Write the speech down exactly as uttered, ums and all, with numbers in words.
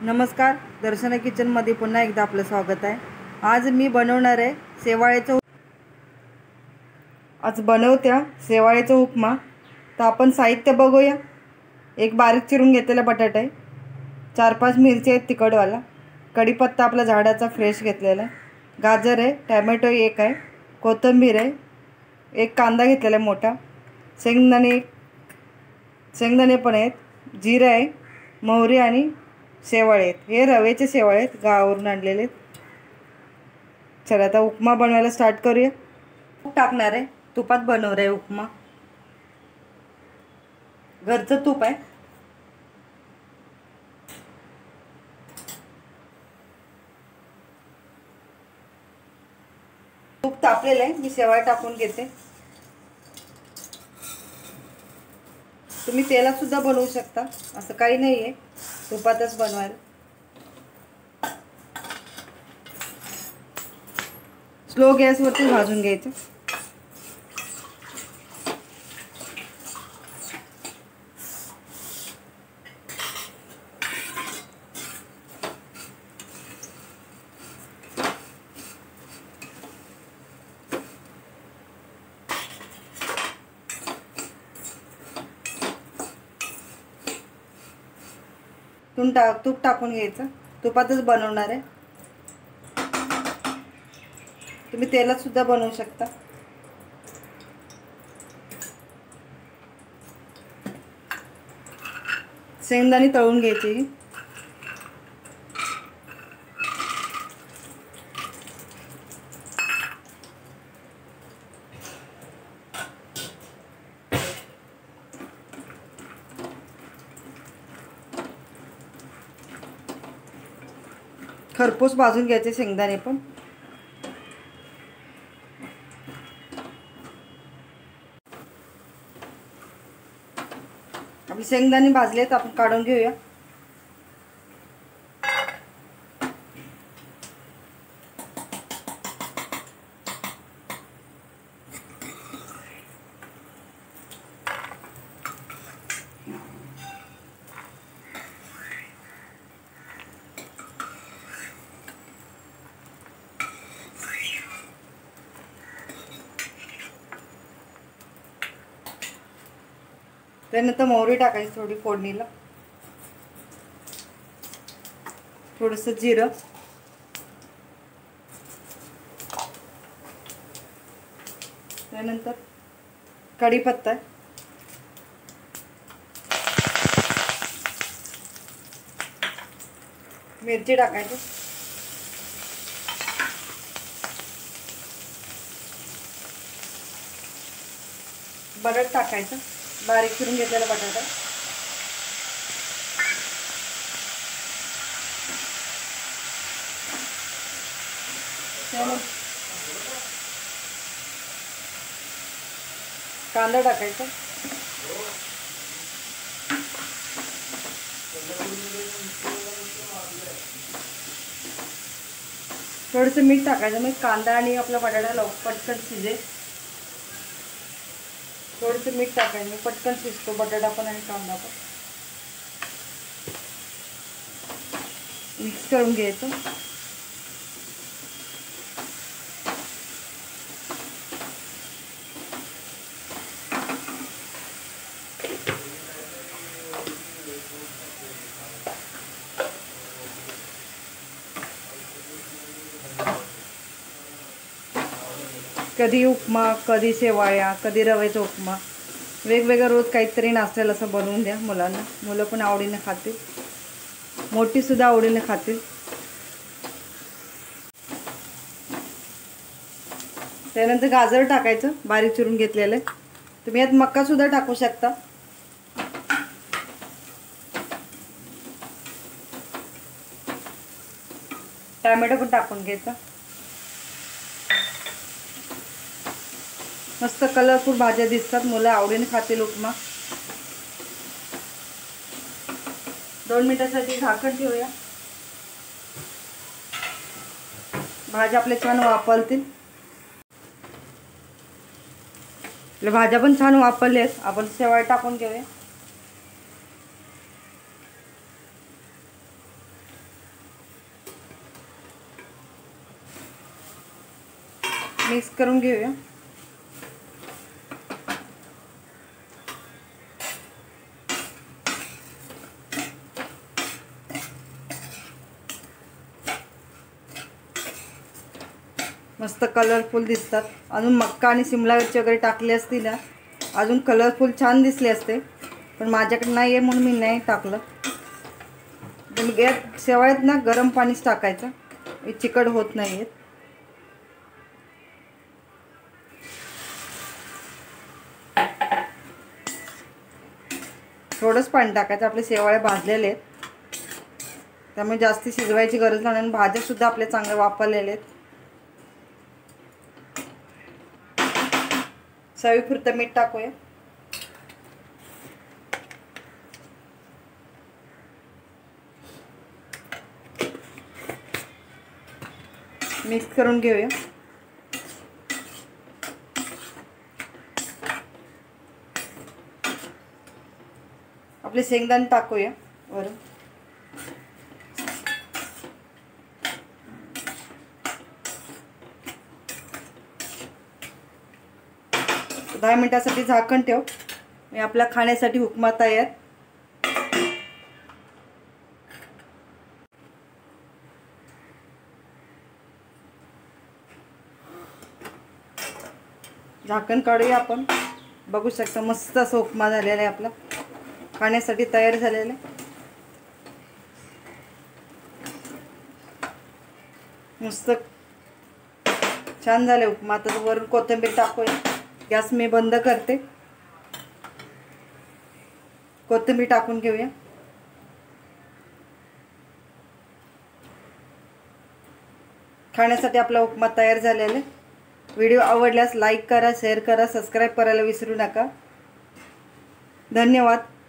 नमस्कार, दर्शना किचनमध्ये पुन्हा एकदा आपलं स्वागत आहे। आज मी बनवणार आहे शेवाळ्याचा आज बनवत्या शेवाळ्याचा उपमा। तर आपण साहित्य बघूया। एक बारीक चिरून घेतलेला बटाटा आहे, चार पाच मिरची आहेत तिखटवाला, कढीपत्ता आपला झाडाचा फ्रेश घेतलेला आहे, गाजर आहे, टोमॅटो एक आहे, कोथिंबीर आहे, एक कांदा घेतलेला आहे मोठा, शेंगदाणे शेंगदाणे पण आहेत, जिरे आहे, मोहरी आणि शेवाळे आहेत। हे रव्याचे शेवाळे आहेत, गावावरून आणलेले आहेत। चला आता उपमा बनवायला स्टार्ट करूया। तूप टाकणार आहे, तुपात बनवणार आहे उपमा। घरचं तूप आहे। तूप तापलेलं आहे, मी शेवाळे टाकून घेते। तुम्ही तेलात सुद्धा बनवू शकता, असं काही नाही आहे, तुपातच बनवायला। स्लो गॅसवरती भाजून घ्यायचं। तूप टाक तूप टाकून घ्यायचं, तुपातच बनवणार आहे। तुम्ही तेलात सुद्धा बनवू शकता। शेंगदाणे तळून घ्यायचे। खरपूस भाजून घ्यायचे शेंगदाणे पण। आपले शेंगदाणे भाजलेत, आपण काढून घेऊया। त्यानंतर मोहरी टाकायची थोडी फोडणीला, थोडंसं जिरं, त्यानंतर कढीपत्ता, मिरची टाकायची, बटाटा टाकायचं, बारीक चिरून घेतलेला बटाटा, कांदा टाकायचा, थोडंसं मीठ टाकायचं, म्हणजे कांदा आणि आपला बटाटा लवकर पटकन शिजेल। थोडंसं मीठ टाकायचं, पटकन शिजतो बटाटा पण आणि कांदा पण। मिक्स करून घ्यायचं। कधी उपमा, कधी शेवाळ्या, कधी रव्याचा उपमा, वेगवेगळा रोज काहीतरी नाश्त्याला असं बनवून द्या मुलांना। मुलं पण आवडीने खातील, मोठी सुद्धा आवडीने खातील। त्यानंतर गाजर टाकायचं, बारीक चिरून घेतलेलं आहे। तुम्ही यात मका सुद्धा टाकू शकता। टोमॅटो पण टाकून घ्यायचा। मस्त कलरफुल भाज्या दिसतात, मुलं आवडीने खातील उपमा। दोन मिनिटांसाठी झाकण ठेवूया, भाज्या आपल्या छान वाफलतील। भाज्या पण छान वाफरल्यात, आपण शेवाळ टाकून घेऊया। मिक्स करून घेऊया. मस्त कलरफुल दिसतात. अजून मक्का आणि शिमला मिरची वगैरे टाकली असती ना अजून कलरफुल छान दिसले असते, पण माझ्याकडे नाही आहे म्हणून मी नाही टाकलं. यात शेवाळ्यात ना गरम पाणीच टाकायचं, हे चिकट होत नाही आहेत. थोडंच पाणी टाकायचं. आपले शेवाळे भाजलेले आहेत त्यामुळे जास्त शिजवायची गरज नाही आणि भाज्यासुद्धा आपले चांगले वापरलेले आहेत. चवीपुरतं मीठ टाकूया. मिक्स करून घेऊया. आपले शेंगदाणे टाकूया वरून. दहा मिनिटासाठी झाकण ठेव. मी आपल्या खाण्यासाठी उपमा तयार. झाकण काढूया आपण. बघू शकता मस्त असा उपमा झालेला आहे आपला, खाण्यासाठी तयार झालेला आहे. मस्त छान झाले उपमा. आता वरून कोथिंबीर टाकूया. गॅस मी बंद करते. कोथिंबीर टाकून घेऊया. खाण्यासाठी आपला उपमा तयार झालेला आहे. व्हिडिओ आवडल्यास लाईक करा, शेअर करा, सबस्क्राईब करायला विसरू नका. धन्यवाद.